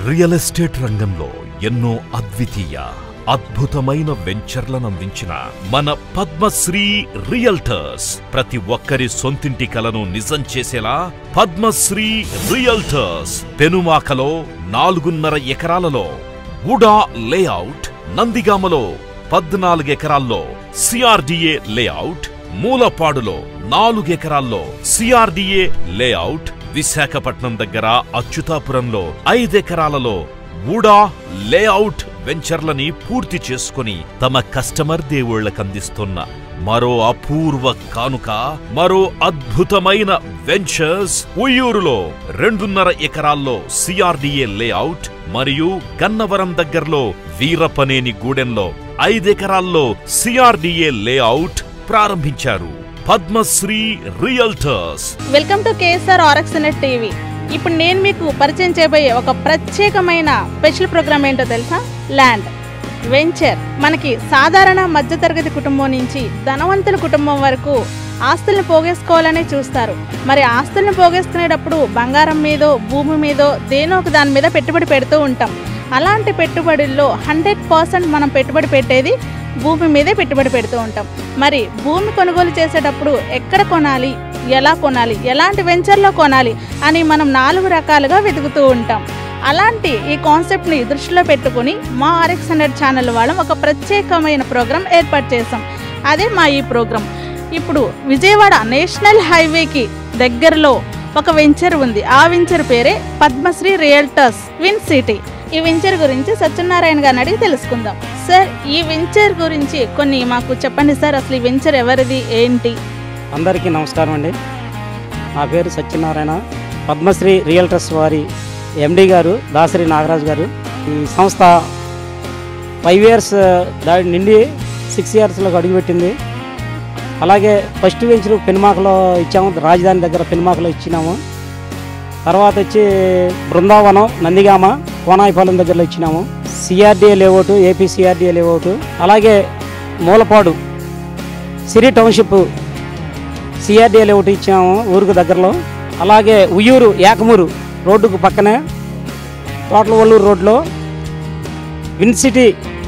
Real estate రంగంలో ఎన్నో అద్వితీయ అద్భుతమైన వెంచర్లను అందించిన మన పద్మశ్రీ రియల్టర్స్ ప్రతి ఒక్కరి సొంతింటి కలను నిజం చేసేలా పద్మశ్రీ రియల్టర్స్ పెనుమాకలో 4.5 ఎకరాలలో వుడా లేఅవుట్, నందిగామలో 14 ఎకరాల్లో సిఆర్డిఏ లేఅవుట్, మూలపాడులో 4 ఎకరాల్లో సిఆర్డిఏ లేఅవుట్, విశాఖపట్నం దగ్గర అచ్యుతాపురంలో 5 ఎకరాలలో వుడా లేఅవుట్ వెంచర్లని పూర్తి చేసుకుని తమ కస్టమర్ దేవుళ్లకందిస్తున్న మరో అపూర్వ కానుక, మరో అద్భుతమైన వెంచర్స్ ఉయ్యూరులో 2.5 ఎకరాల్లో సిఆర్డిఏ లేఅవుట్ మరియు గన్నవరం దగ్గరలో వీరపనేని గూడెంలో 5 ఎకరాల్లో సిఆర్డిఏ లేఅవుట్ ప్రారంభించారు Padmashree realtors. Welcome to KSR RX net TV. ఇప్పుడు నేను మీకు పరిచయం చేయబోయే ఒక ప్రత్యేకమైన స్పెషల్ ప్రోగ్రామ్ ఏంటో తెలుసా? Land venture. మనకి సాధారణ మధ్యతరగతి కుటుంబం నుంచి ధనవంతుల కుటుంబం వరకు ఆస్తుల్ని పోగేసుకోవాలనే చూస్తారు. మరి ఆస్తుల్ని పోగేసుకునేటప్పుడు బంగారం మీదో భూమి మీదో దేనో ఒక దాని మీద పెట్టుబడి పెడుతూ ఉంటాం. అలాంటి పెట్టుబడుల్లో 100% మనం పెట్టుబడి పెట్టేది భూమి మీదే పెట్టుబడి పెడుతూ ఉంటాం. మరి భూమి కొనుగోలు చేసేటప్పుడు ఎక్కడ కొనాలి, ఎలా కొనాలి, ఎలాంటి వెంచర్లో కొనాలి అని మనం 4 రకాలుగా వెతుకుతూ ఉంటాం. అలాంటి ఈ కాన్సెప్ట్ని దృష్టిలో పెట్టుకుని మా ఆర్ఎక్స్ నెట్ ఛానల్ వాళ్ళం ఒక ప్రత్యేకమైన ప్రోగ్రాం ఏర్పాటు చేసాం. అదే మా ఈ ప్రోగ్రాం. ఇప్పుడు విజయవాడ నేషనల్ హైవేకి దగ్గరలో ఒక వెంచర్ ఉంది. ఆ వెంచర్ పేరే పద్మశ్రీ రియల్టర్స్ ట్విన్ సిటీ. ఈ వెంచర్ గురించి సత్యనారాయణ గారిని అడిగి తెలుసుకుందాం. సార్, ఈ వెంచర్ గురించి కొన్ని మాకు చెప్పండి సార్. అసలు ఈ వెంచర్ ఎవరిది, ఏంటి? అందరికీ నమస్కారం అండి. నా పేరు సత్యనారాయణ. పద్మశ్రీ రియల్టర్స్ వారి ఎండి గారు దాసరి నాగరాజు గారు. ఈ సంస్థ 5 ఇయర్స్ నిండి 6 ఇయర్స్లోకి అడుగుపెట్టింది. అలాగే ఫస్ట్ వెంచర్ పెనుమాకలో ఇచ్చాము, రాజధాని దగ్గర పెనుమాకలో ఇచ్చినాము. తర్వాత వచ్చి బృందావనం, నందిగామ, కోనాయిపాలెం దగ్గరలో ఇచ్చినాము. CRDA layout, AP CRDA layout. అలాగే Mulapadu Siri township CRDA layout ఇచ్చాము ఊరుకు దగ్గరలో. అలాగే ఉయ్యూరు ఏకమూరు రోడ్డుకు పక్కనే తోటల వల్లూరు రోడ్లో విన్ సిటీ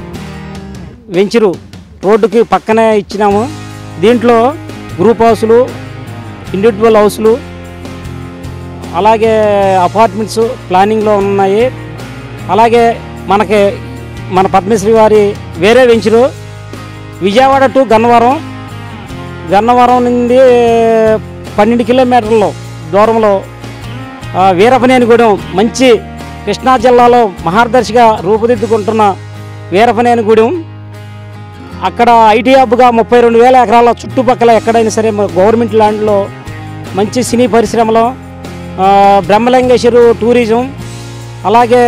వెంచరు రోడ్డుకి పక్కనే ఇచ్చినాము. దీంట్లో గ్రూప్ హౌసులు, ఇండివిజువల్ హౌసులు, అలాగే అపార్ట్మెంట్స్ ప్లానింగ్లో ఉన్నాయి. అలాగే మన పద్మశ్రీ వారి వేరే వెంచరు విజయవాడ టు గన్నవరం నుండి 12 కిలోమీటర్ల దూరంలో వీరపనేనిగూడెం, మంచి కృష్ణా జిల్లాలో మహాదర్శిగా రూపుదిద్దుకుంటున్న వీరపనేనిగూడెం. అక్కడ ఐటీ హబ్గా 32,000 ఎకరాల చుట్టుపక్కల ఎక్కడైనా సరే గవర్నమెంట్ ల్యాండ్లో మంచి సినీ పరిశ్రమలో, బ్రహ్మలింగేశ్వరు టూరిజం, అలాగే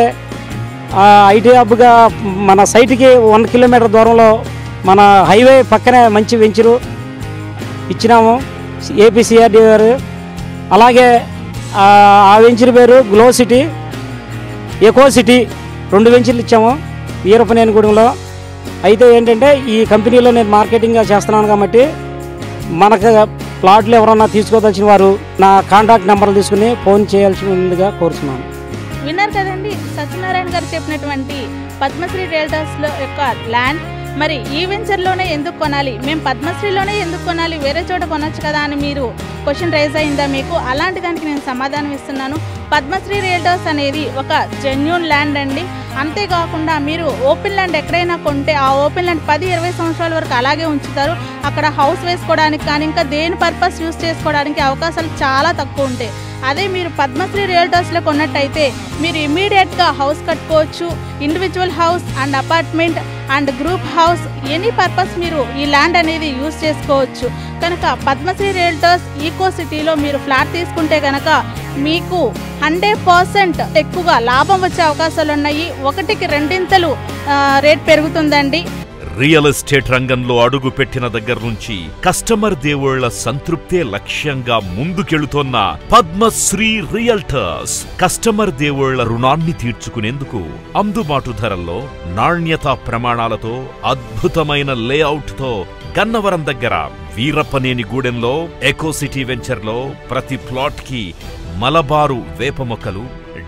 ఐటీ హబ్గా మన సైట్కి 1 కిలోమీటర్ దూరంలో మన హైవే పక్కనే మంచి వెంచరు ఇచ్చినాము ఏపీ సిఆర్డీ గారు. అలాగే ఆ వెంచర్ పేరు గ్లో సిటీ, ఎకో సిటీ. 2 వెంచర్లు ఇచ్చాము వీరపనేనిగూడెంలో. అయితే ఏంటంటే ఈ కంపెనీలో నేను మార్కెటింగ్గా చేస్తున్నాను కాబట్టి మనకు ప్లాట్లు ఎవరన్నా తీసుకోదలిచిన వారు నా కాంటాక్ట్ నెంబర్లు తీసుకుని ఫోన్ చేయాల్సిందిగా కోరుతున్నాను. విన్నారు కదండి సత్యనారాయణ గారు చెప్పినటువంటి పద్మశ్రీ రియల్టర్స్లో యొక్క ల్యాండ్. మరి ఈ వెంచర్లోనే ఎందుకు కొనాలి, మేము పద్మశ్రీలోనే ఎందుకు కొనాలి, వేరే చోట కొనొచ్చు కదా అని మీరు క్వశ్చన్ రైజ్ అయిందా మీకు? అలాంటి దానికి నేను సమాధానం ఇస్తున్నాను. పద్మశ్రీ రియల్టర్స్ అనేది ఒక జెన్యూన్ ల్యాండ్ అండి. అంతేకాకుండా మీరు ఓపెన్ ల్యాండ్ ఎక్కడైనా కొంటే ఆ ఓపెన్ ల్యాండ్ 10-20 సంవత్సరాల వరకు అలాగే ఉంచుతారు. అక్కడ హౌస్ వేసుకోవడానికి కానీ ఇంకా దేని పర్పస్ యూజ్ చేసుకోవడానికి అవకాశాలు చాలా తక్కువ ఉంటాయి. అదే మీరు పద్మశ్రీ రియల్టర్స్లో కొన్నట్టయితే మీరు ఇమీడియట్గా హౌస్ కట్టుకోవచ్చు. Individual house and apartment and group house, any purpose మీరు ఈ ల్యాండ్ అనేది యూజ్ చేసుకోవచ్చు. కనుక పద్మశ్రీ రియల్టర్స్ ఈకో సిటీలో మీరు ఫ్లాట్ తీసుకుంటే కనుక మీకు 100% ఎక్కువగా లాభం వచ్చే అవకాశాలు ఉన్నాయి. 1కి 2 రేట్ పెరుగుతుందండి. రియల్ ఎస్టేట్ రంగంలో అడుగు పెట్టిన దగ్గర నుంచి కస్టమర్ దేవుళ్ల సంతృప్తే లక్ష్యంగా ముందుకెళుతోన్న పద్మశ్రీ రియల్టర్స్ కస్టమర్ దేవుళ్ల రుణాన్ని తీర్చుకునేందుకు అందుబాటు ధరల్లో, నాణ్యతా ప్రమాణాలతో, అద్భుతమైన లేఅవుట్ తో గన్నవరం దగ్గర వీరపనేనిగూడెంలో ఎకో సిటీ వెంచర్లో ప్రతి ప్లాట్ కి మలబారు వేప మొక్కలు,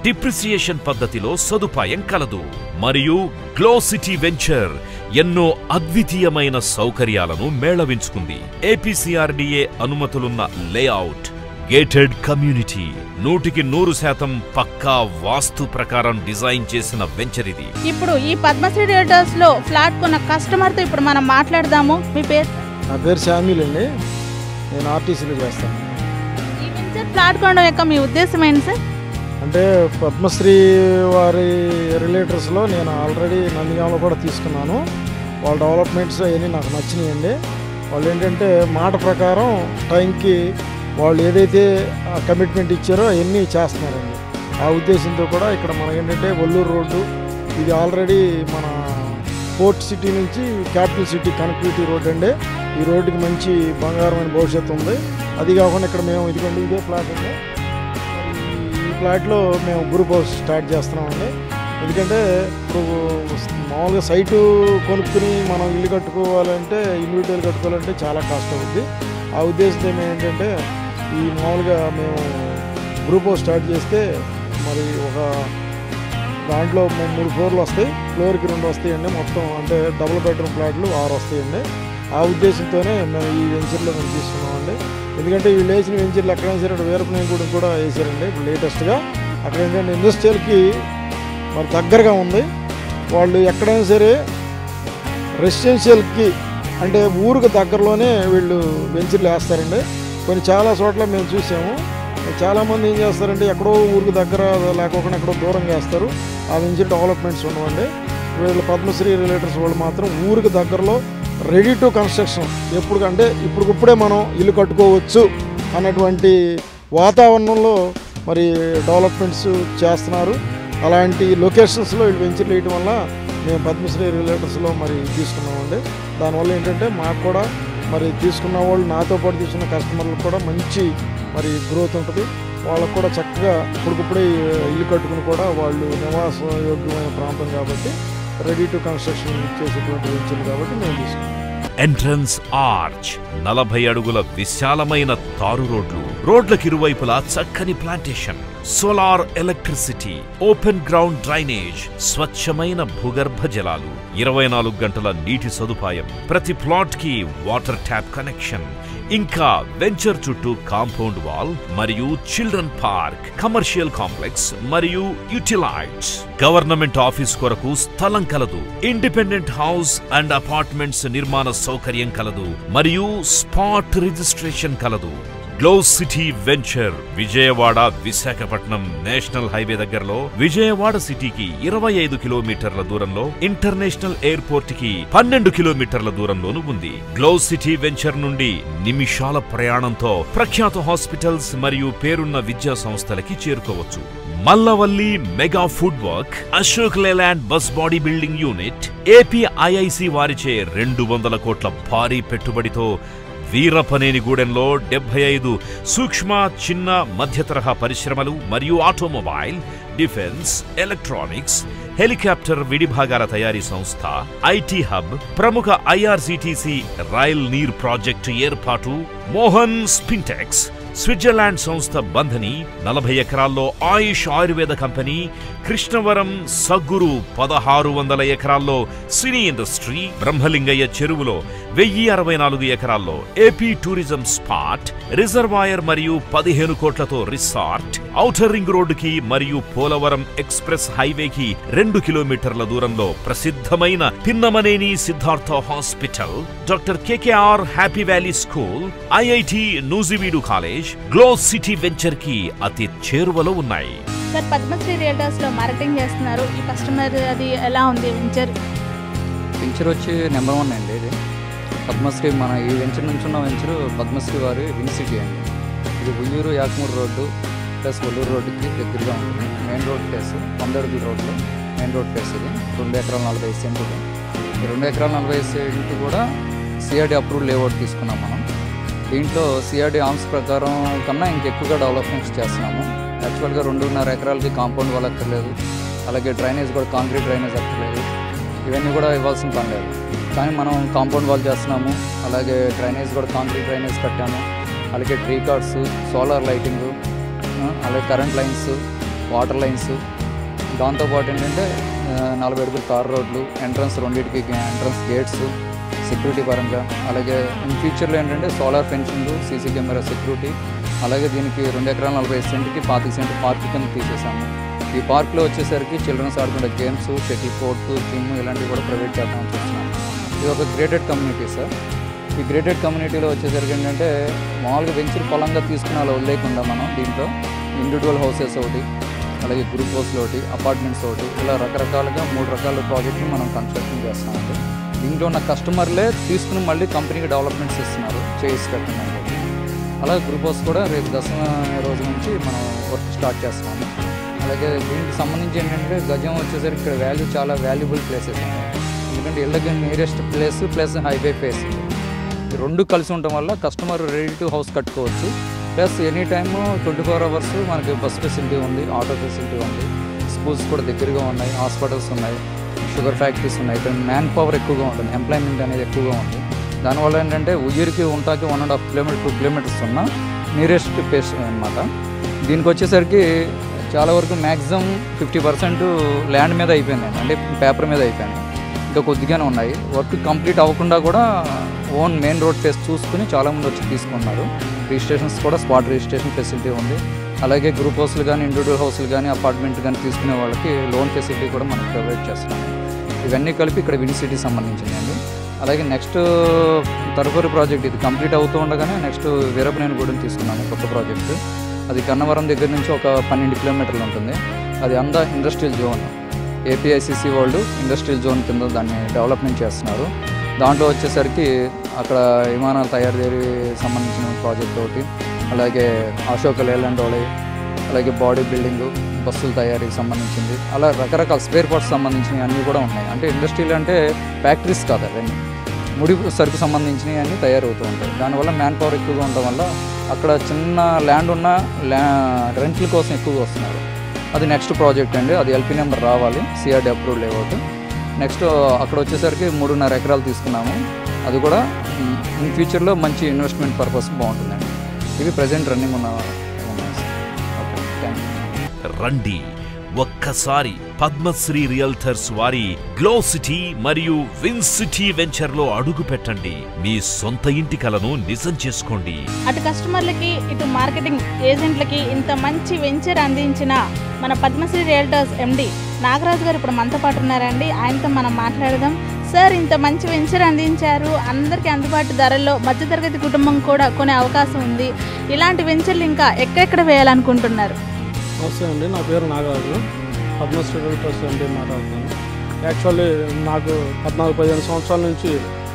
డిప్రిసియేషన్ పద్ధతిలో సదుపాయం కలదు. మరియు గ్లో సిటీ వెంచర్ ఎన్నో అద్వితీయమైన సౌకర్యాలను మేళవించుకుంది. APCRDA అనుమతులున్న లేఅవుట్, గేటెడ్ కమ్యూనిటీ, 100% పక్కా వాస్తు ప్రకారం డిజైన్ చేసిన వెంచర్ ఇది. ఇప్పుడు ఈ పద్మశ్రీ రియల్టర్స్ లో ఫ్లాట్ కొన్న కస్టమర్ తో ఇప్పుడు మనం మాట్లాడదాము. మీ పేరు? నా పేరు శామ్యుల్ అండి. నేను ఆర్టీసీలో చేస్తాను. ఈ వెంచర్ ఫ్లాట్ కొనడం యొక్క మీ ఉద్దేశం ఏంటి సార్? అంటే పద్మశ్రీ వారి రిలేటర్స్లో నేను ఆల్రెడీ నందిగామలో కూడా తీసుకున్నాను. వాళ్ళ డెవలప్మెంట్స్ అవన్నీ నాకు నచ్చినాయండి. వాళ్ళు ఏంటంటే మాట ప్రకారం టైంకి వాళ్ళు ఏదైతే కమిట్మెంట్ ఇచ్చారో అవన్నీ చేస్తున్నారండి. ఆ ఉద్దేశంతో కూడా ఇక్కడ మనకి ఏంటంటే వల్లూరు రోడ్డు ఇది ఆల్రెడీ మన పోర్ట్ సిటీ నుంచి క్యాపిటల్ సిటీ కనెక్టివిటీ రోడ్ అండి. ఈ రోడ్డుకి మంచి బంగారమైన భవిష్యత్తు ఉంది. అది కాకుండా ఇక్కడ మేము ఇదిగోండి ఇదే ఫ్లాట్ అండి. ఈ ఫ్లాట్లో మేము గ్రూప్ హౌస్ స్టార్ట్ చేస్తున్నామండి. ఎందుకంటే ఇప్పుడు మామూలుగా సైటు కొనుక్కుని మనం ఇల్లు కట్టుకోవాలంటే ఇండివిజువల్ కట్టుకోవాలంటే చాలా కాస్ట్ అవుద్ది. ఆ ఉద్దేశంతో మేము ఏంటంటే ఈ మామూలుగా మేము గ్రూప్ హౌస్ స్టార్ట్ చేస్తే మరి ఒక దాంట్లో 3 ఫ్లోర్లు వస్తాయి, ఫ్లోర్కి 2 వస్తాయండి. మొత్తం అంటే డబుల్ బెడ్రూమ్ ఫ్లాట్లు 6 వస్తాయండి. ఆ ఉద్దేశంతోనే మేము ఈ వెంచర్లో మేము తీసుకున్నామండి. ఎందుకంటే వీళ్ళు వేసిన వెంచర్లు ఎక్కడైనా సరే వీరపనేనిగూడెం కూడా వేసారండి ఇప్పుడు లేటెస్ట్గా. అక్కడ ఏంటంటే ఇండస్ట్రియల్కి మరి దగ్గరగా ఉంది. వాళ్ళు ఎక్కడైనా సరే రెసిడెన్షియల్కి అంటే ఊరికి దగ్గరలోనే వీళ్ళు వెంచర్లు వేస్తారండి. కొన్ని చాలా చోట్ల మేము చూసాము. చాలామంది ఏం చేస్తారంటే ఎక్కడో ఊరికి దగ్గర లేకపోకుండా ఎక్కడో దూరంగా వేస్తారు. ఆ వెంచర్ డెవలప్మెంట్స్ ఉండవండి. వీళ్ళు పద్మశ్రీ రిలేటర్స్ వాళ్ళు మాత్రం ఊరికి దగ్గరలో రెడీ టు కన్స్ట్రక్షన్ ఎప్పుడుకంటే ఇప్పుడిప్పుడే మనం ఇల్లు కట్టుకోవచ్చు అన్నటువంటి వాతావరణంలో మరి డెవలప్మెంట్స్ చేస్తున్నారు. అలాంటి లొకేషన్స్లో వీళ్ళు వెంచర్లు వేయడం వల్ల మేము పద్మశ్రీ రిలేటర్స్లో మరి తీసుకున్నామండి. దానివల్ల ఏంటంటే మాకు కూడా మరి తీసుకున్న వాళ్ళు నాతో పాటు తీసుకున్న కస్టమర్లకు కూడా మంచి మరి గ్రోత్ ఉంటుంది. వాళ్ళకు కూడా చక్కగా ఇప్పుడిప్పుడే ఇల్లు కట్టుకుని కూడా వాళ్ళు నివాస యోగ్యమైన ప్రాంతం కాబట్టి రెడీ టు కన్స్ట్రక్షన్ చేసేటువంటి వెంచర్లు కాబట్టి మేము తీసుకున్నాం. ఎంట్రన్స్ ఆర్చ్, 40 అడుగుల విశాలమైన తారు రోడ్లు, రోడ్లకు ఇరువైపులా చక్కని plantation, solar electricity, open ground drainage, స్వచ్ఛమైన భూగర్భ జలాలు, 24 గంటల నీటి సదుపాయం, ప్రతి ప్లాట్ కి వాటర్ ట్యాప్ కనెక్షన్, ఇంకా వెంచర్ చుట్టూ కాంపౌండ్ వాల్ మరియు చిల్డ్రన్ పార్క్, కమర్షియల్ కాంప్లెక్స్ మరియు యూటిలైట్స్. గవర్నమెంట్ ఆఫీస్ కొరకు స్థలం కలదు. ఇండిపెండెంట్ హౌస్ అండ్ అపార్ట్మెంట్స్ నిర్మాణ సౌకర్యం కలదు మరియు స్పాట్ రిజిస్ట్రేషన్ కలదు. Glow city venture Vijayawada Visakhapatnam national highway దగ్గరలో, విజయవాడ సిటీకి 25 కిలోమీటర్ల దూరంలో, ఇంటర్నేషనల్ ఎయిర్పోర్ట్ కి 12 కిలోమీటర్ల దూరంలోనూ ఉంది. గ్లో సిటీ వెంచర్ నుండి నిమిషాల ప్రయాణంతో ప్రఖ్యాత హాస్పిటల్స్ మరియు పేరున్న విద్యా సంస్థలకి చేరుకోవచ్చు. Mallavalli mega food work, Ashok Leyland bus body building unit, APIIC వారిచే 200 కోట్ల భారీ పెట్టుబడితో వీరపనేనిగూడెంలో 75 సూక్ష్మ, చిన్న, మధ్య తరహా పరిశ్రమలు మరియు ఆటోమొబైల్, డిఫెన్స్, ఎలక్ట్రానిక్స్, హెలికాప్టర్ విడిభాగాల తయారీ సంస్థ, IT హబ్, ప్రముఖ IRCTC రైల్ నీర్ ప్రాజెక్టు ఏర్పాటు, మోహన్ స్పిన్టెక్స్, స్విట్జర్లాండ్ సంస్థ బంధని, 40 ఎకరాల్లో ఆయుష్ ఆయుర్వేద కంపెనీ, కృష్ణవరం సగ్గురు 1600 ఎకరాల్లో సినీ ఇండస్ట్రీ, బ్రహ్మలింగయ్య చెరువులో 1064 ఎకరాల్లో AP టూరిజం స్పాట్, రిజర్వాయర్ మరియు 15 కోట్లతో రిసార్ట్, ఔటర్ రింగ్ రోడ్డుకి మరియు పోలవరం ఎక్స్ప్రెస్ హైవేకి 2 కిలోమీటర్ల దూరంలో ప్రసిద్ధమైన Pinnamaneni Siddhartha hospital, doctor KKR happy valley school, IIT Nuzvid college, glow city venture కి అతి చేరువలో ఉన్నాయి. సార్, పద్మశ్రీ రియల్టర్స్ లో మార్కెటింగ్ చేస్తున్నారు. ఈ కస్టమర్ అది ఎలా ఉంది వెంచర్? వెంచర్ వచ్చి నెంబర్ 1 అండి. ఇది పద్మశ్రీ, మన ఈ వెంచర్ నుంచి ఉన్న వెంచర్ పద్మశ్రీ వారి విన్ సిటీ అండి. ఇది ఉయ్యూరు యాకమూరు రోడ్డు ప్లస్ ఒల్లూరు రోడ్డుకి దగ్గరగా ఉంటుంది. మెయిన్ రోడ్ ప్లేస్ 100 అడుగుల రోడ్లో మెయిన్ రోడ్ ప్లేస్. ఇది 2 ఎకరాల 45 సెంట్లు. ఈ 2 ఎకరాల 45 సెంట్లు కూడా CRD అప్రూవ్డ్ లేఅవుట్ తీసుకున్నాం మనం. దీంట్లో CRD ఆర్మ్స్ ప్రకారం కన్నా ఇంకెక్కువగా డెవలప్మెంట్స్ చేస్తున్నాము. యాక్చువల్గా 2.5 ఎకరాలకి కాంపౌండ్ వాల్ అక్కర్లేదు, అలాగే డ్రైనేజ్ కూడా కాంక్రీట్ డ్రైనేజ్ అక్కర్లేదు, ఇవన్నీ కూడా ఇవ్వాల్సిన పని లేదు. కానీ మనం కాంపౌండ్ వాల్ చేస్తున్నాము, అలాగే డ్రైనేజ్ కూడా కాంక్రీట్ డ్రైనేజ్ కట్టాము, అలాగే ట్రీ కార్డ్స్, సోలార్ లైటింగ్, అలాగే కరెంట్ లైన్స్, వాటర్ లైన్స్, దాంతోపాటు ఏంటంటే 40 అడుగుల తార్ రోడ్లు, ఎంట్రన్స్ రెండింటికి ఎంట్రన్స్ గేట్స్, సెక్యూరిటీ పరంగా, అలాగే ఇన్ ఫ్యూచర్లో ఏంటంటే solar fencing, CC camera security, అలాగే దీనికి 2 ఎకరాల 45 సెంట్కి 25 సెంట్ పార్క్ కింద తీసేసాము. ఈ పార్క్లో వచ్చేసరికి చిల్డ్రన్స్ ఆడుకునే గేమ్స్, షటిల్ కోర్ట్, జిమ్ ఇలాంటివి కూడా ప్రొవైడ్ చేద్దామని చూస్తున్నాం. ఇది ఒక గ్రేటెడ్ కమ్యూనిటీ సార్. ఈ గ్రేటెడ్ కమ్యూనిటీలో వచ్చేసరికి ఏంటంటే మామూలుగా వెంచర్ పొలంగా తీసుకుని అలా వదిలేకుండా మనం దీంట్లో ఇండివిజువల్ హౌసెస్ ఒకటి, అలాగే గ్రూప్ హౌస్లు ఒకటి, అపార్ట్మెంట్స్ ఒకటి, ఇలా రకరకాలుగా 3 రకాల ప్రాజెక్టులు మనం కన్స్ట్రక్షన్ చేస్తున్నామండి. దీంట్లో ఉన్న కస్టమర్లే తీసుకుని మళ్ళీ కంపెనీకి డెవలప్మెంట్స్ ఇస్తున్నారు చేసి కట్టండి. అలాగే గ్రూప్ హౌస్ కూడా రేపు దసరా రోజు నుంచి మనం వర్క్ స్టార్ట్ చేస్తున్నాము. అలాగే దీనికి సంబంధించి ఏంటంటే గజం వచ్చేసరికి ఇక్కడ చాలా వాల్యుబుల్ ప్లేసెస్ ఉన్నాయి. ఎందుకంటే ఇళ్ళకి nearest place plus highway face, ఈ 2 కలిసి ఉండటం వల్ల కస్టమర్ రెడీ టు హౌస్ కట్టుకోవచ్చు. ప్లస్ ఎనీ టైము 24 అవర్స్ మనకి బస్ ఫెసిలిటీ ఉంది, ఆటో ఫెసిలిటీ ఉంది, స్కూల్స్ కూడా దగ్గరగా ఉన్నాయి, హాస్పిటల్స్ ఉన్నాయి, షుగర్ ఫ్యాక్టరీస్ ఉన్నాయి. ఇక్కడ మ్యాన్ పవర్ ఎక్కువగా ఉంటుంది, ఎంప్లాయ్మెంట్ అనేది ఎక్కువగా ఉంది. దానివల్ల ఏంటంటే ఉయ్యూరికి ఉంటాకి 1.5 కిలోమీటర్ 2 కిలోమీటర్స్ ఉన్న నియరెస్ట్ ప్లేస్ అనమాట. దీనికి వచ్చేసరికి చాలా వరకు మ్యాక్సిమం 50% ల్యాండ్ మీద అయిపోయిందండి, అంటే పేపర్ మీద అయిపోయింది. ఇంకా కొద్దిగానే ఉన్నాయి. వర్క్ కంప్లీట్ అవ్వకుండా కూడా ఓన్ మెయిన్ రోడ్ ఫేస్ చూసుకుని చాలామంది వచ్చి తీసుకున్నారు. రిజిస్ట్రేషన్స్ కూడా స్పాట్ రిజిస్ట్రేషన్ ఫెసిలిటీ ఉంది. అలాగే గ్రూప్ హౌస్లు కానీ, ఇండివిజువల్ హౌస్లు కానీ, అపార్ట్మెంట్ కానీ తీసుకునే వాళ్ళకి లోన్ ఫెసిలిటీ కూడా మనం ప్రొవైడ్ చేస్తున్నాము. ఇవన్నీ కలిపి ఇక్కడ విన్ సిటీ సంబంధించిందండి. అలాగే నెక్స్ట్ తదుపరి ప్రాజెక్ట్ ఇది కంప్లీట్ అవుతూ ఉండగానే నెక్స్ట్ వీరపనేనిగూడెం తీసుకున్నాము, కొత్త ప్రాజెక్టు. అది గన్నవరం దగ్గర నుంచి ఒక 12 కిలోమీటర్లు ఉంటుంది. అది అంతా ఇండస్ట్రియల్ జోన్, ఏపీఐసిసి వాళ్ళు ఇండస్ట్రియల్ జోన్ కింద దాన్ని డెవలప్మెంట్ చేస్తున్నారు. దాంట్లో వచ్చేసరికి అక్కడ విమానాల తయారీ సంబంధించిన ప్రాజెక్ట్ ఒకటి, అలాగే అశోక లేలాండ్ వాళ్ళ, అలాగే బాడీ బిల్డింగు, బస్సుల తయారీకి సంబంధించింది, అలా రకరకాల స్పేర్ పార్ట్స్ సంబంధించినవి అన్నీ కూడా ఉన్నాయి. అంటే ఇండస్ట్రీలు అంటే ఫ్యాక్టరీస్ కాదు, అవన్నీ ముడి సరుకు సంబంధించినవి అన్నీ తయారవుతూ ఉంటాయి. దానివల్ల మ్యాన్ పవర్ ఎక్కువగా ఉండడం వల్ల అక్కడ చిన్న ల్యాండ్ ఉన్న రెంట్ల కోసం ఎక్కువగా వస్తున్నారు. అది నెక్స్ట్ ప్రాజెక్ట్ అండి. అది ఎల్పీ నెంబర్ రావాలి, సిఆర్డి అప్రూవ్డ్ లేఅవుట్. నెక్స్ట్ అక్కడ వచ్చేసరికి 3.5 ఎకరాలు తీసుకున్నాము. అది కూడా ఇన్ ఫ్యూచర్లో మంచి ఇన్వెస్ట్మెంట్ పర్పస్ బాగుంటుందండి. ఇవి ప్రజెంట్ రన్నింగ్ ఉన్నాయి. Okay, thank you. రండి, ఒక్కసారి పద్మశ్రీ రియల్టర్స్ వారి గ్లో సిటీ మరియు విన్ సిటీ వెంచర్లో అడుగు పెట్టండి. మీ సొంత ఇంటి కలను నిజం చేసుకోండి. అటు కస్టమర్లకి, ఇటు మార్కెటింగ్ ఏజెంట్లకి ఇంత మంచి వెంచర్ అందించిన మన పద్మశ్రీ రియల్టర్స్ ఎండి నాగరాజు గారు ఇప్పుడు మనతో పాటు ఉన్నారండి. ఆయనతో మనం మాట్లాడదాం. సార్, ఇంత మంచి వెంచర్ అందించారు, అందరికీ అందుబాటు ధరల్లో మధ్యతరగతి కుటుంబం కూడా కొనే అవకాశం ఉంది. ఇలాంటి వెంచర్లు ఇంకా ఎక్కడెక్కడ వేయాలనుకుంటున్నారు? నమస్తే అండి, నా పేరు నాగరాజు, పద్మశ్రీ రియల్టర్స్ ఎండి మాట్లాడుతున్నాను. యాక్చువల్లీ నాకు 14-15 సంవత్సరాల నుంచి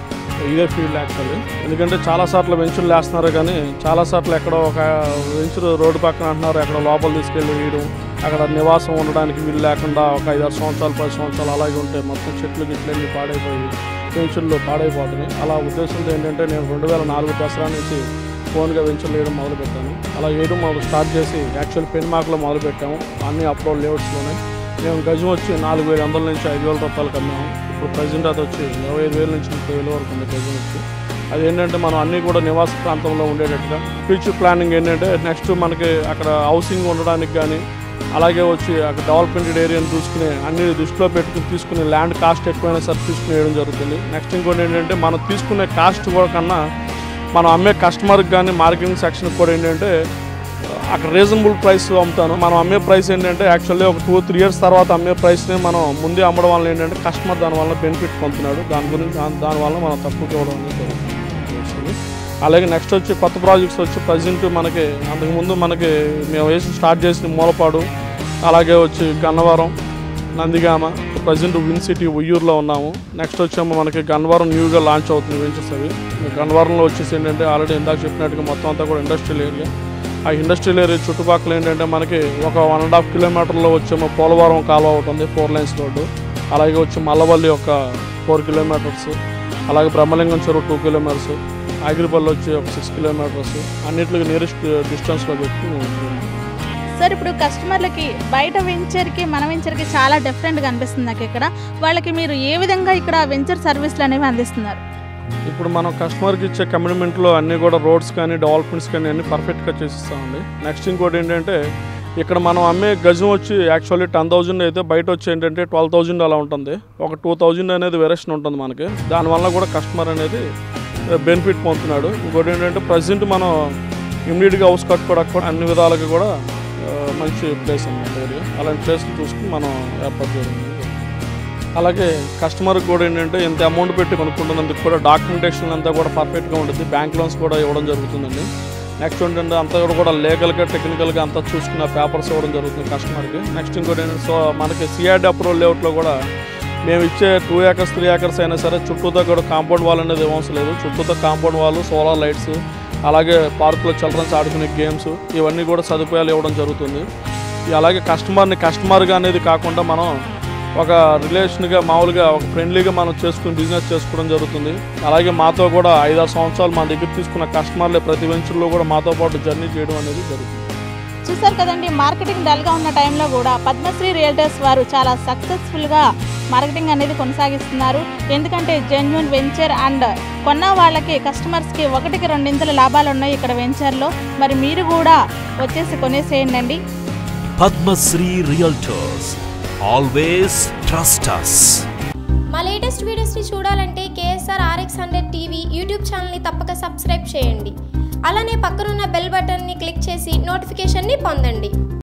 ఇదే ఫీల్డ్ యాక్చువల్లీ. ఎందుకంటే చాలాసార్లు వెంచర్లు వేస్తున్నారు, కానీ చాలాసార్లు ఎక్కడో ఒక వెంచర్ రోడ్డు పక్కన అంటున్నారు, ఎక్కడో లోపల తీసుకెళ్ళి వేయడం, అక్కడ నివాసం ఉండడానికి వీలు లేకుండా ఒక 5-6 సంవత్సరాలు 10 సంవత్సరాలు అలాగే ఉంటే మొత్తం చెట్లు గిట్లన్నీ పాడైపోయి వెంచర్లు పాడైపోతున్నాయి. అలా ఉద్దేశంతో ఏంటంటే నేను 2004 దసరా నుంచి ఫోన్గా వెంచర్లు వేయడం మొదలుపెట్టాను. అలా వేయడం స్టార్ట్ చేసి యాక్చువల్లీ పెన్మార్క్లో మొదలుపెట్టాము. అన్ని అప్రోడ్ లేఅవుట్స్లోనే మేము గజం వచ్చి 4,500 నుంచి 5,000 రూపాయలకు అమ్మాము. ఇప్పుడు ప్రజెంట్ అది వచ్చి 25,000 నుంచి 30,000 వరకు ఉంది గజం వచ్చి. అది ఏంటంటే మనం అన్నీ కూడా నివాస ప్రాంతంలో ఉండేటట్టుగా ఫ్యూచర్ ప్లానింగ్ ఏంటంటే నెక్స్ట్ మనకి అక్కడ హౌసింగ్ ఉండడానికి కానీ, అలాగే వచ్చి అక్కడ డెవలప్మెంటెడ్ ఏరియాని చూసుకుని అన్ని దృష్టిలో పెట్టుకుని తీసుకుని ల్యాండ్ కాస్ట్ ఎక్కువైనా సరే తీసుకుని వేయడం జరుగుతుంది. నెక్స్ట్ ఇంకోటి ఏంటంటే మనం తీసుకునే కాస్ట్ కూడా కన్నా మనం అమ్మే కస్టమర్కి కానీ మార్కెటింగ్ సెక్షన్కి కూడా ఏంటంటే అక్కడ రీజనబుల్ ప్రైస్ అమ్ముతాను. మనం అమ్మే ప్రైస్ ఏంటంటే యాక్చువల్లీ ఒక 2-3 ఇయర్స్ తర్వాత అమ్మే ప్రైస్ని మనం ముందే అమ్మడం వల్ల ఏంటంటే కస్టమర్ దానివల్ల బెనిఫిట్ పొందుతున్నాడు. దానివల్ల మనం తక్కువకి ఇవ్వడం అనేది జరుగుతుంది. అలాగే నెక్స్ట్ వచ్చి కొత్త ప్రాజెక్ట్స్ వచ్చి ప్రజెంట్ మనకి అంతకుముందు మనకి మేము వేసి స్టార్ట్ చేసిన మూలపాడు, అలాగే వచ్చి Gannavaram, Nandigama, present win city ఉయ్యూరులో ఉన్నాము. నెక్స్ట్ వచ్చేమో మనకి గన్నవరం న్యూగా లాంచ్ అవుతుంది వెంచర్స్. అవి గన్నవరంలో వచ్చేసి ఏంటంటే ఆల్రెడీ ఇందాక చెప్పినట్టుగా మొత్తం అంతా కూడా ఇండస్ట్రియల్ ఏరియా. ఆ ఇండస్ట్రియల్ ఏరియా చుట్టుపక్కల ఏంటంటే మనకి ఒక 1.5 కిలోమీటర్లో వచ్చేమో పోలవరం కాలువ ఒకటి ఉంది, 4 లైన్స్ రోడ్డు. అలాగే వచ్చి మల్లవల్లి ఒక 4 కిలోమీటర్స్, అలాగే బ్రహ్మలింగం చెరువు 2 కిలోమీటర్స్, ఆగిరిపల్లి వచ్చి ఒక 6 కిలోమీటర్స్, అన్నింటికి నియరెస్ట్ డిస్టెన్స్లో పెట్టి. సార్, ఇప్పుడు కస్టమర్లకి బయట వెంచర్కి మన వెంచర్కి చాలా డిఫరెంట్గా అనిపిస్తుంది నాకు. ఇక్కడ వాళ్ళకి మీరు ఏ విధంగా ఇక్కడ వెంచర్ సర్వీసులు అనేవి అందిస్తున్నారు? ఇప్పుడు మనం కస్టమర్కి ఇచ్చే కమిట్మెంట్లో అన్నీ కూడా రోడ్స్ కానీ డెవలప్మెంట్స్ కానీ అన్నీ పర్ఫెక్ట్గా చేసిస్తామండి. నెక్స్ట్ ఇంకోటి ఏంటంటే ఇక్కడ మనం అమ్మే గజం వచ్చి యాక్చువల్లీ 10,000 అయితే బయట వచ్చి ఏంటంటే 12,000 అలా ఉంటుంది. ఒక 2,000 అనేది వేరియేషన్ ఉంటుంది మనకి. దానివల్ల కూడా కస్టమర్ అనేది బెనిఫిట్ పొందుతున్నాడు. ఇంకోటి ఏంటంటే ప్రజెంట్ మనం ఇమ్మీడియట్గా హౌస్ కట్టుకోవడానికి కూడా అన్ని విధాలుగా కూడా మంచి ప్లేస్ అన్నమాట ఏరియా. అలాంటి ప్లేస్ని చూసుకుని మనం ఏర్పాటు చేయడం. అలాగే కస్టమర్కి కూడా ఏంటంటే ఇంత అమౌంట్ పెట్టి కొనుక్కుంటున్నందుకు కూడా డాక్యుమెంటేషన్ అంతా కూడా పర్ఫెక్ట్గా ఉంటుంది. బ్యాంక్ లోన్స్ కూడా ఇవ్వడం జరుగుతుందండి. నెక్స్ట్ ఏంటంటే అంతా కూడా లీగల్గా టెక్నికల్గా అంతా చూసుకున్న పేపర్స్ ఇవ్వడం జరుగుతుంది కస్టమర్కి. నెక్స్ట్ ఇంకోటి ఏంటంటే సో మనకి సిఆర్డీ అప్రూవల్ లేఅవుట్లో కూడా మేము ఇచ్చే 2 acres 3 acres అయినా సరే చుట్టూతో కూడా కాంపౌండ్ వాల్ అనేది అవసరం లేదు. చుట్టూతో కాంపౌండ్ వాళ్ళు, సోలార్ లైట్స్, అలాగే పార్కులో చిల్డ్రన్స్ ఆడుకునే గేమ్స్ ఇవన్నీ కూడా సదుపాయాలు ఇవ్వడం జరుగుతుంది. అలాగే కస్టమర్గా అనేది కాకుండా మనం ఒక రిలేషన్గా మామూలుగా ఒక ఫ్రెండ్లీగా మనం బిజినెస్ చేసుకోవడం జరుగుతుంది. అలాగే మాతో కూడా 5-6 సంవత్సరాలు మన దగ్గర తీసుకున్న కస్టమర్లే ప్రతి వెంచర్లో కూడా మాతో పాటు జర్నీ చేయడం అనేది జరుగుతుంది. చూసారు కదండి, మార్కెటింగ్ డల్గా ఉన్న టైంలో కూడా పద్మశ్రీ రియల్టర్స్ వారు చాలా సక్సెస్ఫుల్గా మార్కెటింగ్ అనేది కొనసాగిస్తున్నారు. ఎందుకంటే జెన్యూన్ వెంచర్ అండ్ కొన్న వాళ్ళకి కస్టమర్స్కి 1కి 2 లాభాలు ఉన్నాయి ఇక్కడ వెంచర్లో. మరి మీరు కూడా వచ్చేసి కొనేసేయండి. Padmashree realtors, always trust us. మా లేటెస్ట్ వీడియోస్ని చూడాలంటే KSR RX100 టీవీ యూట్యూబ్ ఛానల్ని తప్పక సబ్స్క్రైబ్ చేయండి. అలానే పక్కనున్న బెల్ బటన్ని క్లిక్ చేసి నోటిఫికేషన్ని పొందండి.